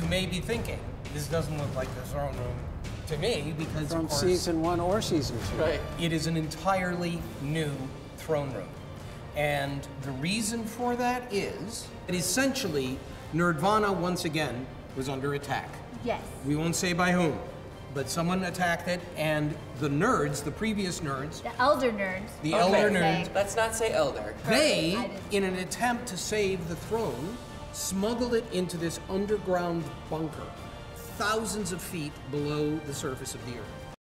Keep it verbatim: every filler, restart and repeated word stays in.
you may be thinking, this doesn't look like the throne room to me, because From of course, season one or season two. Right. it is an entirely new throne room. And the reason for that is that essentially Nerdvana once again was under attack. Yes. We won't say by whom, but someone attacked it, and the nerds, the previous nerds, The elder nerds. the Okay. elder Say. nerds, Let's not say elder. they, I didn't- in an attempt to save the throne, smuggled it into this underground bunker, thousands of feet below the surface of the earth.